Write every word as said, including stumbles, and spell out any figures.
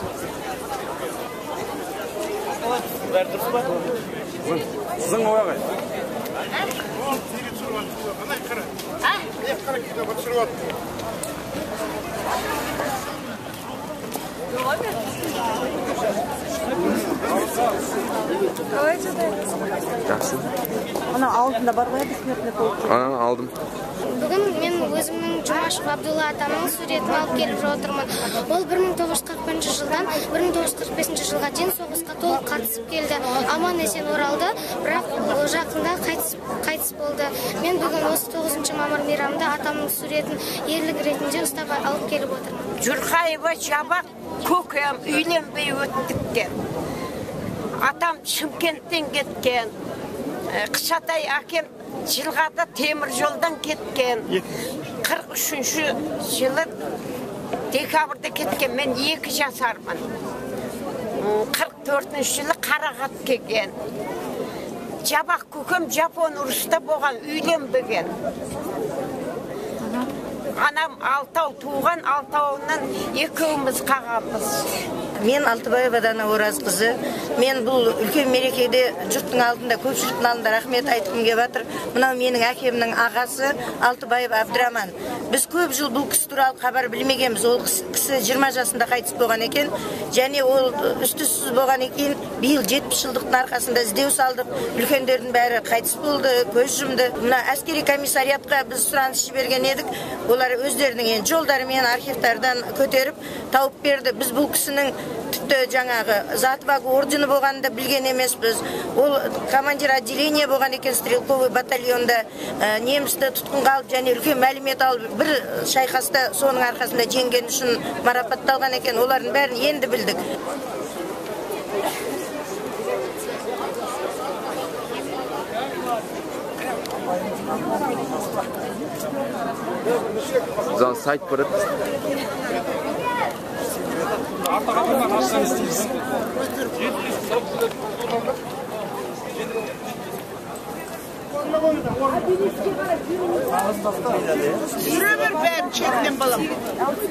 Бәрі дұрыс па? Сіздің ой ағай? Жақсы. Ана алдында бар ғой, бессмертный полк. Ана алдым. Бүгін мен өзімнің Жұмашев Абдулла атамның суретін алып келіп отырмын. Ол бір мың тоғыз жүз қырық бірінші жылдан бір мың тоғыз жүз қырық бесінші жылға дейін соғысқа толық қатысып келді. Аман есен оралды, бірақ жақында қайтыс болды. Мен бүгін осы тоғызыншы мамыр мейрамында атамның суретін ерлік ретінде ұстап алып келіп отырмын. Жұрқаева Жабақ көкем үйленбей өттіккен. Атам Шымкенттен кеткен. Қышатай әкем Жылғада темір жолдан кеткен. қырық үшінші жылы декабрда кеткен. Мен екі жасармын. қырық төртінші жылы Қарағат келген. Жабақ көкем Жапон ұрыста болған, үйленбеген. Анам алтау туған, алтауынан екеуміз қағамыз. Мен Алтыбаева Дана Оразқызы. Мен бұл үлкен мерекеде жұрттың алдында, көпшіліктің алдында рахмет айтқым келіп жатыр. Мынау менің әкемнің ағасы Алтыбаев Абдраман. Біз көп жыл бұл кісі туралы хабар білмегенбіз. Ол кісі жиырма жасында қайтыс болған екен. Және ол үсті-түссіз болған екен. Биыл жетпіс жылдықтың арқасында іздеу салдық. Үлкендердің бәрі қайтыс болды, көз жұмды. Мына әскери комиссариатқа біз сұраныс жіберген едік. Олар өздерінің жолдарымен архивтардан көтеріп тауып берді. Біз бұл кісінің тіпті жаңағы Затваг ордені болғанында білген емеспіз. Ол командир отделение болған екен стрелковый батальонда. Немісті тұтқынға алып және үлкен мәлімет алып бір шайқаста соның арқасында жеңген үшін марапатталған екен. Олардың бәрін енді білдік. Зан сайт барып. Жүре бер бәрін шетінен балам.